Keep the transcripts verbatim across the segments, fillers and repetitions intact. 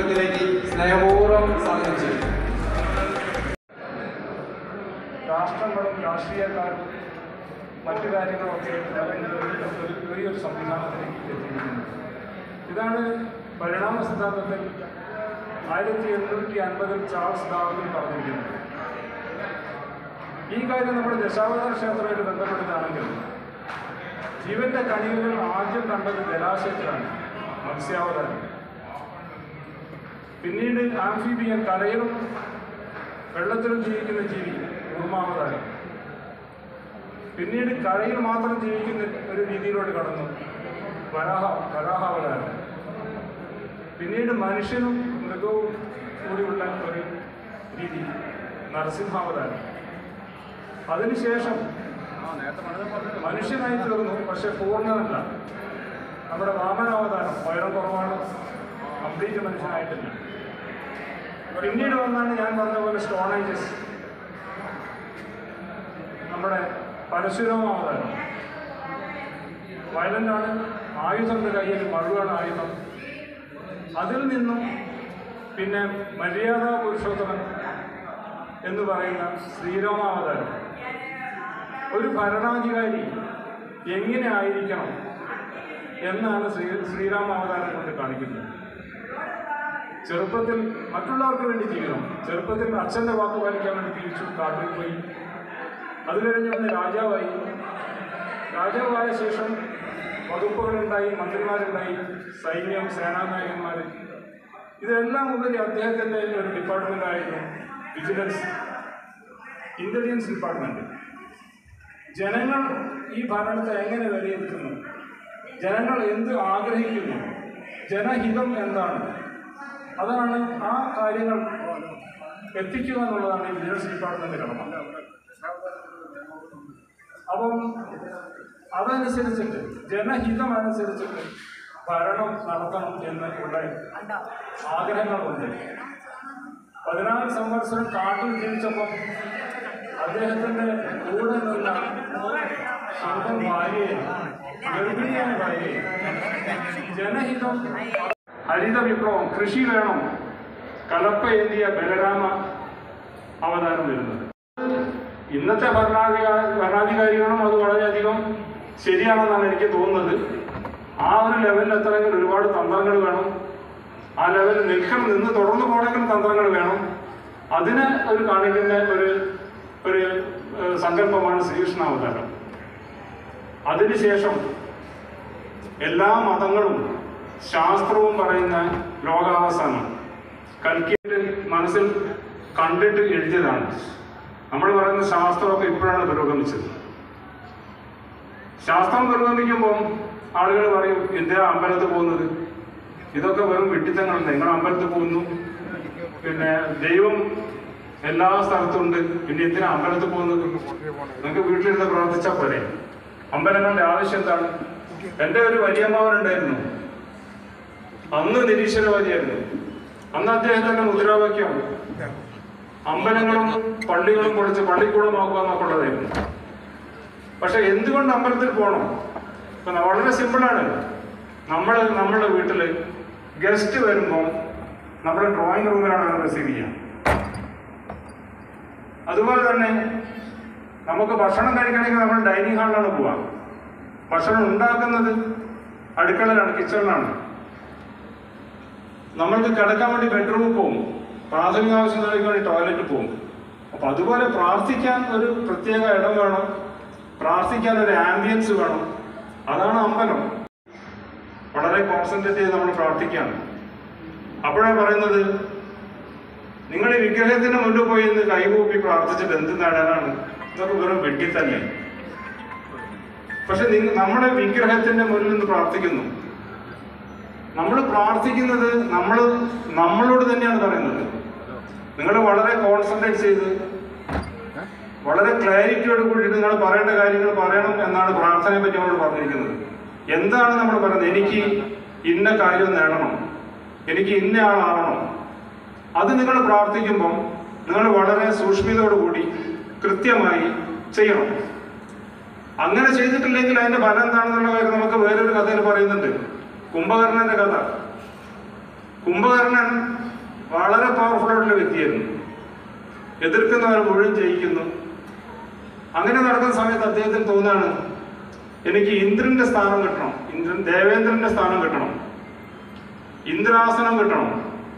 മണ്ഡപത്തിലേക്ക് സ്നേഹപൂർവ്വം സ്വാഗതം ചെയ്യും. രാഷ്ട്രങ്ങളും രാഷ്ട്രീയക്കാരും മറ്റു കാര്യങ്ങളൊക്കെ വലിയൊരു സംവിധാനത്തിലേക്ക് എത്തിയിരിക്കുന്നു. ഇതാണ് പരിണാമ സിദ്ധാന്തത്തിൽ ആയിരത്തി എണ്ണൂറ്റി അൻപതിൽ ചാൾസ് ഡാർവിൻ പറഞ്ഞിരിക്കുന്നത്. ഈ കാര്യം നമ്മുടെ ദശാവതാര ക്ഷേത്രമായിട്ട് ബന്ധപ്പെട്ടതാണെങ്കിൽ ജീവന്റെ കണികകൾ ആദ്യം കണ്ടത് ജലാശയത്തിലാണ്, മത്സ്യാവതാരം. പിന്നീട് ആംഫീബിയൻ, കരയിലും വെള്ളത്തിലും ജീവിക്കുന്ന ജീവി, കൂർമാവതാരം. പിന്നീട് കരയിൽ മാത്രം ജീവിക്കുന്ന ഒരു രീതിയിലോട്ട് കടന്നു, വരാഹ വരാഹാവതാരം. പിന്നീട് മനുഷ്യനും മൃഗവും കൂടിയുള്ള ഒരു രീതി, നരസിംഹാവതാരം. അതിനുശേഷം മനുഷ്യനായി തീർന്നു, പക്ഷെ പൂർണ്ണമല്ല. നമ്മുടെ വാമനാവതാരം, ഉയരം കുറവാണ്, കംപ്ലീറ്റ് മനുഷ്യനായിട്ടില്ല. പിന്നീട് വന്നാണ് ഞാൻ പറഞ്ഞ പോലെ സ്റ്റോൺ ഏജസ്, നമ്മുടെ പരശുരാമാവതാരം. വയലൻ്റാണ്, ആയുധത്തിൻ്റെ കയ്യിൽ മഴുവാണ് ആയുധം. അതിൽ നിന്നും പിന്നെ മര്യാദാ പുരുഷോത്തമൻ എന്ന് പറയുന്ന ശ്രീരാമാവതാരം. ഒരു ഭരണാധികാരി എങ്ങനെ ആയിരിക്കണം എന്നാണ് ശ്രീ ശ്രീരാമാവതാരം കൊണ്ട് കാണിക്കുന്നത്. ചെറുപ്പത്തിൽ മറ്റുള്ളവർക്ക് വേണ്ടി ജീവിക്കണം. ചെറുപ്പത്തിൽ അച്ഛൻ്റെ വാക്ക് പാലിക്കാൻ വേണ്ടി തിരിച്ചു കാട്ടിൽ പോയി. അത് കഴിഞ്ഞ് വന്ന് രാജാവായി. രാജാവായ ശേഷം വകുപ്പുകളുണ്ടായി, മന്ത്രിമാരുണ്ടായി, സൈന്യം, സേനാനായകന്മാർ. ഇതെല്ലാം ഉപരി അദ്ദേഹത്തിൻ്റെ ഒരു ഡിപ്പാർട്ട്മെൻ്റായിരുന്നു വിജിലൻസ്, ഇൻ്റലിജൻസ് ഡിപ്പാർട്ട്മെൻറ്റ്. ജനങ്ങൾ ഈ ഭരണത്തെ എങ്ങനെ വിലയിരുത്തുന്നു, ജനങ്ങൾ എന്ത് ആഗ്രഹിക്കുന്നു, ജനഹിതം എന്താണ്, അതാണ് ആ കാര്യങ്ങൾ എത്തിക്കുക എന്നുള്ളതാണ് ഈ വിജിലൻസ് ഡിപ്പാർട്ട്മെൻറ്റ് കടമ. അപ്പം അതനുസരിച്ചിട്ട്, ജനഹിതം അനുസരിച്ചിട്ട് ഭരണം നടത്തണം എന്ന് ഉള്ള ആഗ്രഹങ്ങളുണ്ട്. പതിനാല് സംവത്സരം കാട്ടിൽ ജീവിച്ചപ്പം അദ്ദേഹത്തിൻ്റെ കൂടെ നിന്ന സ്വന്തം ഭാര്യയെ, ഗർഭിണിയായ ഭാര്യയെ, ജനഹിതം, ഹരിത വിപ്ലവം, കൃഷി വേണം, കലപ്പ ഏന്തിയ ബലരാമ അവതാരം വരുന്നത്. ഇന്നത്തെ ഭരണാധികാരി ഭരണാധികാരികളും അത് വളരെയധികം ശരിയാണെന്നാണ് എനിക്ക് തോന്നുന്നത്. ആ ഒരു ലെവലിൽ എത്തണമെങ്കിൽ ഒരുപാട് തന്ത്രങ്ങൾ വേണം. ആ ലെവലിൽ നിൽക്കണം, നിന്ന് തുടർന്ന് പോകണമെങ്കിൽ തന്ത്രങ്ങൾ വേണം. അതിന് ഒരു കാണിക്കുന്ന ഒരു ഒരു സങ്കല്പമാണ് ശ്രീകൃഷ്ണാവതാരം. അതിനുശേഷം എല്ലാ മതങ്ങളും ശാസ്ത്രവും പറയുന്ന ലോകാവസാനം കൽക്കിയിട്ട് മനസ്സിൽ കണ്ടിട്ട് എഴുതിയതാണ്. നമ്മൾ പറയുന്ന ശാസ്ത്രമൊക്കെ ഇപ്പോഴാണ് പുരോഗമിച്ചത്. ശാസ്ത്രം പുരോഗമിക്കുമ്പോൾ ആളുകൾ പറയും, എന്തിനാ അമ്പലത്തിൽ പോകുന്നത്, ഇതൊക്കെ വെറും വിഡ്ഢിത്തങ്ങൾ, നിങ്ങൾ അമ്പലത്തിൽ പോകുന്നു, പിന്നെ ദൈവം എല്ലാ സ്ഥലത്തുണ്ട്, പിന്നെ എന്തിനാ അമ്പലത്തിൽ പോകുന്നത്, നിങ്ങൾക്ക് വീട്ടിലിരുന്ന് പ്രവർത്തിച്ചാൽ പോരെ, അമ്പലങ്ങളുടെ ആവശ്യം എന്താണ്? എൻ്റെ ഒരു വലിയമ്മാവനുണ്ടായിരുന്നു, അന്ന് നിരീശ്വരവാദിയായിരുന്നു. അന്ന് അദ്ദേഹത്തിൻ്റെ മുദ്രാവാക്യം അമ്പലങ്ങളും പള്ളികളും പൊളിച്ച് പള്ളിക്കൂടമാക്കുക എന്നൊക്കെ ഉള്ളതായിരുന്നു. പക്ഷെ എന്തുകൊണ്ട് അമ്പലത്തിൽ പോകണം? ഇപ്പൊ വളരെ സിമ്പിളാണ്. നമ്മൾ നമ്മുടെ വീട്ടിൽ ഗസ്റ്റ് വരുമ്പോൾ നമ്മുടെ ഡ്രോയിങ് റൂമിലാണ് അത് റിസീവ് ചെയ്യുക. അതുപോലെ തന്നെ നമുക്ക് ഭക്ഷണം കഴിക്കണമെങ്കിൽ നമ്മൾ ഡൈനിങ് ഹാളിലാണ് പോവുക. ഭക്ഷണം ഉണ്ടാക്കുന്നത് അടുക്കളയിലാണ്, കിച്ചണിലാണ്. നമ്മൾക്ക് കിടക്കാൻ വേണ്ടി ബെഡ്റൂമിൽ പോകും, പ്രാഥമിക ആവശ്യങ്ങൾക്ക് വേണ്ടി ടോയ്ലറ്റിൽ പോകും. അപ്പൊ അതുപോലെ പ്രാർത്ഥിക്കാൻ ഒരു പ്രത്യേക ഇടം വേണം, പ്രാർത്ഥിക്കാൻ ഒരു ആംബിയൻസ് വേണം. അതാണ് അമ്പലം. വളരെ കോൺസെൻട്രേറ്റ് ചെയ്ത് നമ്മൾ പ്രാർത്ഥിക്കുകയാണ്. അപ്പോഴാണ് പറയുന്നത്, നിങ്ങൾ ഈ വിഗ്രഹത്തിന് മുന്നിൽ പോയി എന്ന് കൈകൂപ്പി പ്രാർത്ഥിച്ചിട്ട് എന്ത് നേടാനാണ്? ഇതൊക്കെ വെറും വെട്ടിത്തന്നെ. പക്ഷെ നിങ്ങൾ നമ്മുടെ വിഗ്രഹത്തിന്റെ മുന്നിൽ നിന്ന് പ്രാർത്ഥിക്കുന്നു. നമ്മൾ പ്രാർത്ഥിക്കുന്നത് നമ്മൾ നമ്മളോട് തന്നെയാണ് പറയുന്നത്. നിങ്ങൾ വളരെ കോൺസെൻട്രേറ്റ് ചെയ്ത് വളരെ ക്ലാരിറ്റിയോട് കൂടിയിട്ട് നിങ്ങൾ പറയേണ്ട കാര്യങ്ങൾ പറയണം എന്നാണ് പ്രാർത്ഥനയെ പറ്റി നമ്മൾ പറഞ്ഞിരിക്കുന്നത്. എന്താണ് നമ്മൾ പറയുന്നത്? എനിക്ക് ഇന്ന കാര്യം നേടണം, എനിക്ക് ഇന്ന ആളാവണം. അത് നിങ്ങൾ പ്രാർത്ഥിക്കുമ്പം നിങ്ങൾ വളരെ സൂക്ഷ്മതയോടുകൂടി കൃത്യമായി ചെയ്യണം. അങ്ങനെ ചെയ്തിട്ടില്ലെങ്കിൽ അതിന്റെ ഫലം എന്താണെന്നുള്ള കാര്യം നമുക്ക് വേറൊരു കഥയിൽ പറയുന്നുണ്ട്. കുംഭകർണന്റെ കഥ. കുംഭകർണൻ വളരെ പവർഫുൾ ആയിട്ടുള്ള വ്യക്തിയായിരുന്നു. എതിർക്കുന്നവരെ മുഴുവൻ ജയിക്കുന്നു. അങ്ങനെ നടക്കുന്ന സമയത്ത് അദ്ദേഹത്തിന് തോന്നാണ്, എനിക്ക് ഇന്ദ്രന്റെ സ്ഥാനം കിട്ടണം, ഇന്ദ്രൻ ദേവേന്ദ്രന്റെ സ്ഥാനം കിട്ടണം, ഇന്ദ്രാസനം കിട്ടണം.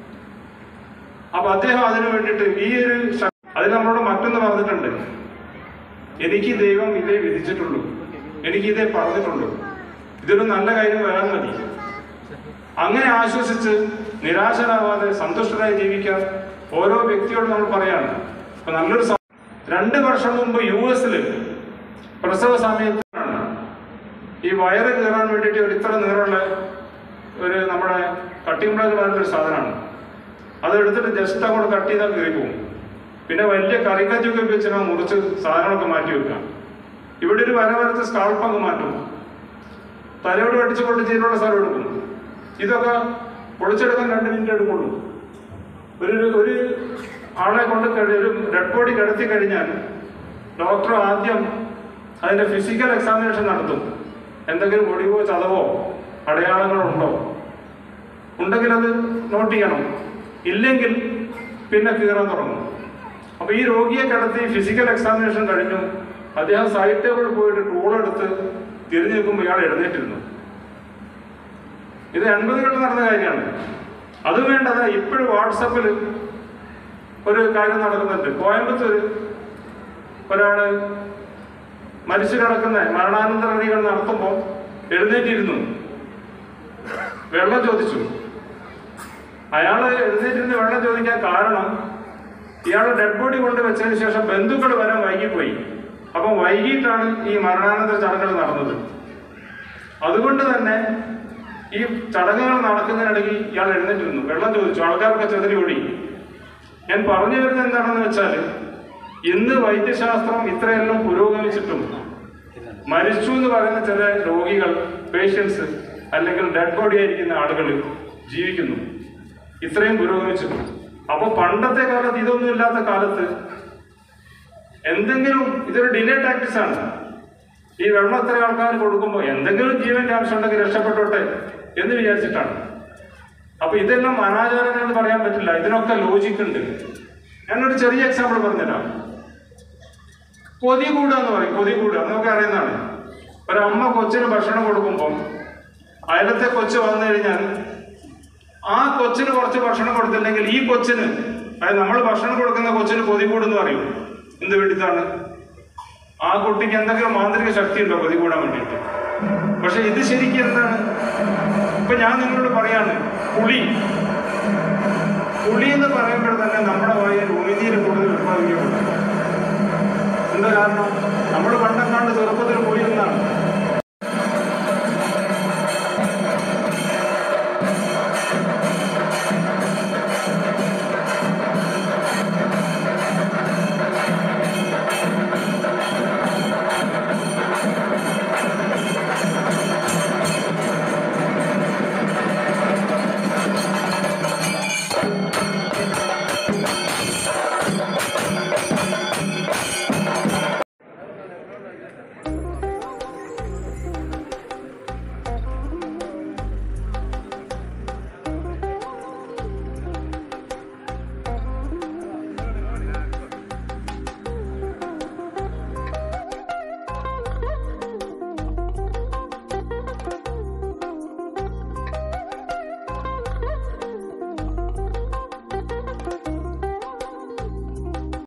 അപ്പൊ അദ്ദേഹം അതിനു വേണ്ടിയിട്ട് ഈ ഒരു അതിന് നമ്മളോട് മറ്റൊന്ന് പറഞ്ഞിട്ടുണ്ട്, എനിക്ക് ദൈവം ഇതേ വിധിച്ചിട്ടുള്ളൂ, എനിക്ക് ഇതേ പറഞ്ഞിട്ടുള്ളൂ, ഇതൊരു നല്ല കാര്യം വരാൻ മതി. അങ്ങനെ ആശ്വസിച്ച് നിരാശരാവാതെ സന്തുഷ്ടരായി ജീവിക്കാൻ ഓരോ വ്യക്തിയോടും നമ്മൾ പറയാണ്. അപ്പൊ നല്ലൊരു രണ്ട് വർഷം മുമ്പ് യു എസില് പ്രസവ സമയത്താണ് ഈ വയറ് കീറാൻ വേണ്ടിയിട്ട് ഒരു ഇത്ര നീളമുള്ള ഒരു നമ്മുടെ കട്ടിംഗ് ബ്ലേഡ് പോലൊരു സാധനമാണ്. അത് എടുത്തിട്ട് ജസ്റ്റ് അങ്ങോട്ട് കട്ട് ചെയ്താൽ കീറി പോകും. പിന്നെ വലിയ കറിക്കച്ചൊക്കെ വെച്ച് മുറിച്ച് സാധനങ്ങളൊക്കെ മാറ്റി വെക്കാം. ഇവിടെ ഒരു വര വരത്ത് സ്കാൾപ്പങ്ങ് മാറ്റും, തലയോട് അടിച്ചു കൊണ്ട് ചെയ്തിട്ടുള്ള സ്ഥലം എടുക്കും. ഇതൊക്കെ പൊളിച്ചെടുക്കാൻ രണ്ട് മിനിറ്റ് എടുക്കുള്ളൂ. ഒരു ഒരു ആളെ കൊണ്ട് ഒരു ഡെഡ് ബോഡി കിടത്തി കഴിഞ്ഞാൽ ഡോക്ടർ ആദ്യം അതിന്റെ ഫിസിക്കൽ എക്സാമിനേഷൻ നടത്തും. എന്തെങ്കിലും ഒടിവോ ചതവോ അടയാളങ്ങളോ ഉണ്ടോ, ഉണ്ടെങ്കിൽ അത് നോട്ട് ചെയ്യണം, ഇല്ലെങ്കിൽ പിന്നെ കീറാൻ തുടങ്ങും. അപ്പൊ ഈ രോഗിയെ കിടത്തി ഫിസിക്കൽ എക്സാമിനേഷൻ കഴിഞ്ഞു. അദ്ദേഹം സൈഡ് ടേബിളിൽ പോയിട്ട് ടൂളെടുത്ത് തിരിഞ്ഞു നിൽക്കുമ്പോൾ ഇയാൾ എഴുന്നേറ്റിരുന്നു. ഇത് എൺപതുകളിൽ നടന്ന കാര്യമാണ്. അത് വേണ്ടത് ഇപ്പോഴും വാട്സപ്പിൽ ഒരു കാര്യം നടക്കുന്നുണ്ട്. കോയമ്പത്തൂര് ഒരാള് മരിച്ചു കിടക്കുന്ന മരണാനന്തര ക്രിയകൾ നടത്തുമ്പോൾ എഴുന്നേറ്റിരുന്നു, വെള്ളം ചോദിച്ചു. അയാള് എഴുന്നേറ്റിരുന്ന് വെള്ളം ചോദിക്കാൻ കാരണം ഇയാൾ ഡെഡ് ബോഡി കൊണ്ട് വെച്ചതിന് ശേഷം ബന്ധുക്കൾ വരാൻ വൈകിപ്പോയി. അപ്പം വൈകിട്ടാണ് ഈ മരണാനന്തര ചടങ്ങുകൾ നടന്നത്. അതുകൊണ്ട് തന്നെ ഈ ചടങ്ങുകൾ നടക്കുന്നതിനിടയിൽ ഇയാൾ എഴുന്നേറ്റിരുന്നു, വെള്ളം ചോദിച്ചു. ആൾക്കാരൊക്കെ ചെതറി ഓടി. ഞാൻ പറഞ്ഞു വരുന്നത് എന്താണെന്ന് വെച്ചാൽ, ഇന്ന് വൈദ്യശാസ്ത്രം ഇത്രയെല്ലാം പുരോഗമിച്ചിട്ടും മരിച്ചു എന്ന് പറയുന്ന ചില രോഗികൾ, പേഷ്യൻസ് അല്ലെങ്കിൽ ഡെഡ് ബോഡി ആയിരിക്കുന്ന ആളുകൾ ജീവിക്കുന്നു. ഇത്രയും പുരോഗമിച്ചിട്ടും. അപ്പൊ പണ്ടത്തെ കാലത്ത് ഇതൊന്നും ഇല്ലാത്ത കാലത്ത് എന്തെങ്കിലും ഇതൊരു ഡിലേ ടാക്ടിക്സ് ആണ്. ഈ വെള്ളം എത്ര ആൾക്കാർ കൊടുക്കുമ്പോൾ എന്തെങ്കിലും ജീവന്റെ ആവശ്യമുണ്ടെങ്കിൽ രക്ഷപ്പെട്ടോട്ടെ എന്ന് വിചാരിച്ചിട്ടാണ്. അപ്പൊ ഇതെല്ലാം അനാചാരങ്ങൾ എന്ന് പറയാൻ പറ്റില്ല, ഇതിനൊക്കെ ലോജിക്ക് ഉണ്ട്. ഞാനൊരു ചെറിയ എക്സാമ്പിൾ പറഞ്ഞുതരാം. കൊതി കൂടുക എന്ന് പറയും. കൊതി കൂടുക എന്നൊക്കെ അറിയുന്നതാണ്. ഒരമ്മ കൊച്ചിന് ഭക്ഷണം കൊടുക്കുമ്പോൾ അയലത്തെ കൊച്ച് വന്നു കഴിഞ്ഞാൽ ആ കൊച്ചിന് കുറച്ച് ഭക്ഷണം കൊടുത്തില്ലെങ്കിൽ ഈ കൊച്ചിന്, അതായത് നമ്മൾ ഭക്ഷണം കൊടുക്കുന്ന കൊച്ചിന് കൊതി കൂടുന്ന് പറയും. എന്ത് വേണ്ടിയിട്ടാണ്? ആ കുട്ടിക്ക് എന്തെങ്കിലും മാന്ത്രിക ശക്തി ഉണ്ടോ കൊതി കൂടാൻ വേണ്ടിയിട്ട്? പക്ഷെ ഇത് ശരിക്കും എന്താണ്? ഇപ്പൊ ഞാൻ നിങ്ങളോട് പറയാണ്, പുളി പുളി എന്ന് പറയുമ്പോൾ തന്നെ നമ്മുടെ വായിൽ ഉമിനീര് കൂടുതൽ ഉത്പാദിക്കപ്പെടും. എന്താ കാരണം? നമ്മൾ പണ്ടെങ്ങാണ്ട് ചെറുപ്പത്തിൽ പുളി എന്നാണ്